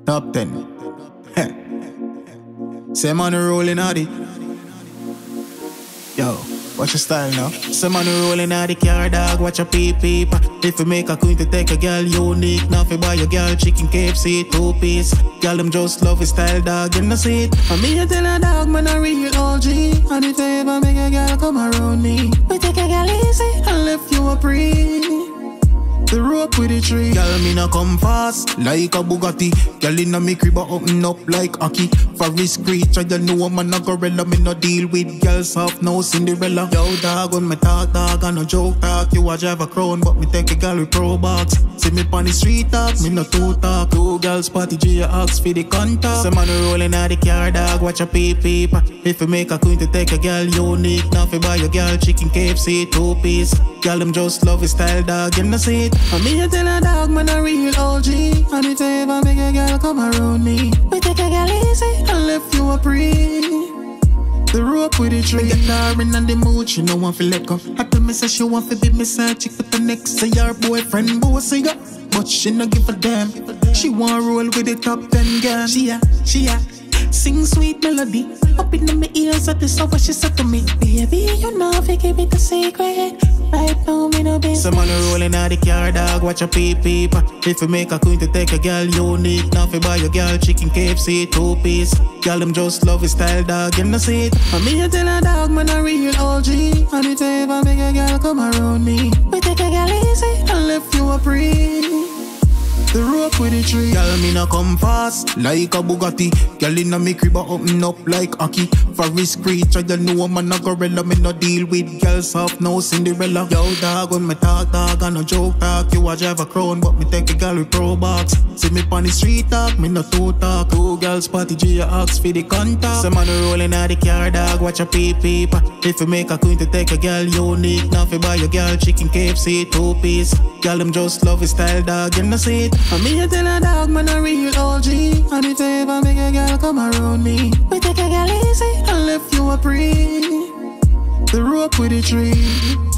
Top 10. Say man rolling out it. Yo, watch your style now. Say man rolling out the car, dog. Watch your peep. If you make a queen to take a girl unique, now if you buy your girl chicken KFC 2-piece. Girl them just love his style, dog. You know see it. And me you tell a dog man a real OG. And if you ever make a girl come around me, we take a girl easy and left you a pre. The rope with the tree. Girl, me nah come fast like a Bugatti. Girl inna me crib open up like Aki. For risk creature, you know I'm a gorilla. Me no deal with girls soft, no Cinderella. Yo dog, when me talk dog, I no joke talk. You a drive a crown, but me take a girl with pro box. See me pon the street talk, me no two talk. Two girls party, G ask for the contact. Some man rolling out the car, dog, watch a peep. If you make a queen to take a girl unique, now if you buy your girl chicken KFC 2-piece. Girl them just love his style, dog, you know see it. And me you tell a dog man a real OG. And if you ever make a girl come around me, we take a girl easy and left you a pre. The rope with the tree. Me get her in the mood, she no want to let go. I tell me say she want to be me side chick with the next. Say your boyfriend bossy up, but she no give a damn. She want roll with the top 10 girl. She sing sweet melody up in my ears at the so what she said to me. Baby, you know if you give it the secret. Right now, me no business. Some man rolling out the car, dog, watch a peep. If you make a queen to take a girl unique, now if you buy your girl chicken KFC 2-piece. Girl them just love his style, dog, you know see it. And me you tell a dog, man a real OG. And if you ever make a girl come around me, we take a girl easy and left you a pre. The rope with the tree. Girl, me nah come fast like a Bugatti. Girl inna me crib open up like Aki. For risk creature, you know I'm a gorilla. Me no deal with girls soft, no Cinderella. Yo dog, when me talk dog, I no joke talk. You a drive a crown, but me take a girl with pro box. See me pon the street talk, me no two talk. Two girls party, G ask for the contact. Some man rolling out the car, dog, watch a peep. If you make a queen to take a girl unique, now if you buy your girl chicken KFC 2-piece. Girl them just love his style, dog, you know see it. And me you tell a dog man a real OG. And if you ever make a girl come around me, we take a girl easy and left you a pre. The rope with the tree.